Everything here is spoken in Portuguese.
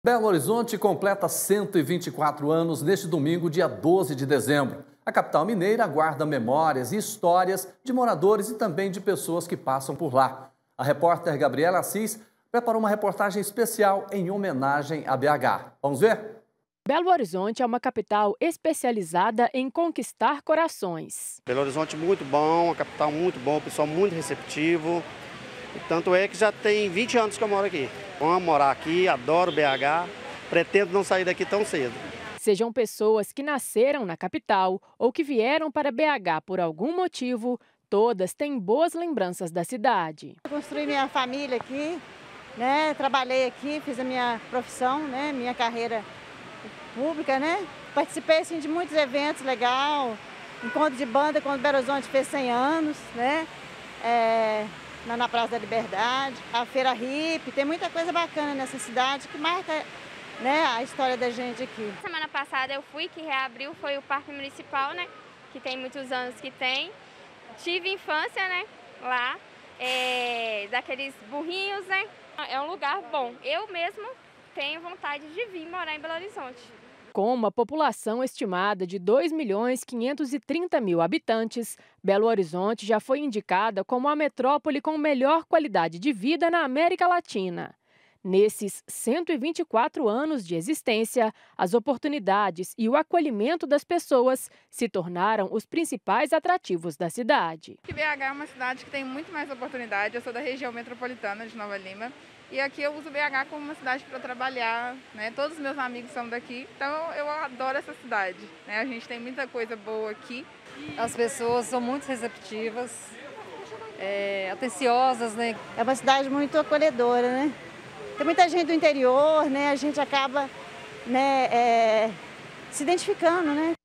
Belo Horizonte completa 124 anos neste domingo, dia 12 de dezembro. A capital mineira guarda memórias e histórias de moradores e também de pessoas que passam por lá. A repórter Gabriela Assis preparou uma reportagem especial em homenagem a BH. Vamos ver? Belo Horizonte é uma capital especializada em conquistar corações. Belo Horizonte muito bom, uma capital muito bom, pessoal muito receptivo. Tanto é que já tem 20 anos que eu moro aqui. Amo morar aqui, adoro BH, pretendo não sair daqui tão cedo. Sejam pessoas que nasceram na capital ou que vieram para BH por algum motivo, todas têm boas lembranças da cidade. Eu construí minha família aqui, né? Trabalhei aqui, fiz a minha profissão, né? Minha carreira pública, né? Participei assim, de muitos eventos legais, encontro de banda quando Belo Horizonte fez 100 anos, né? Na Praça da Liberdade, a Feira Hippie, tem muita coisa bacana nessa cidade que marca, né, a história da gente aqui. Semana passada eu fui, que reabriu, foi o Parque Municipal, né, que tem muitos anos que tem. Tive infância, né, lá, daqueles burrinhos, né, é um lugar bom. Eu mesmo tenho vontade de vir morar em Belo Horizonte. Com uma população estimada de 2.530.000 habitantes, Belo Horizonte já foi indicada como a metrópole com melhor qualidade de vida na América Latina. Nesses 124 anos de existência, as oportunidades e o acolhimento das pessoas se tornaram os principais atrativos da cidade. BH é uma cidade que tem muito mais oportunidade. Eu sou da região metropolitana de Nova Lima e aqui eu uso BH como uma cidade para trabalhar, né? Todos os meus amigos são daqui, então eu adoro essa cidade, né? A gente tem muita coisa boa aqui. As pessoas são muito receptivas, atenciosas, né? É uma cidade muito acolhedora, né? Tem muita gente do interior, né? A gente acaba, né, se identificando, né?